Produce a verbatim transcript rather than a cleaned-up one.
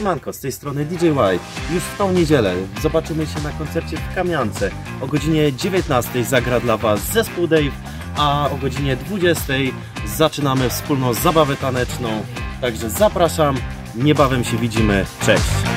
Siemanko, z tej strony D J Y. Już w tą niedzielę zobaczymy się na koncercie w Kamiance. O godzinie dziewiętnastej zagra dla Was zespół Dave, a o godzinie dwudziestej zaczynamy wspólną zabawę taneczną. Także zapraszam, niebawem się widzimy, cześć!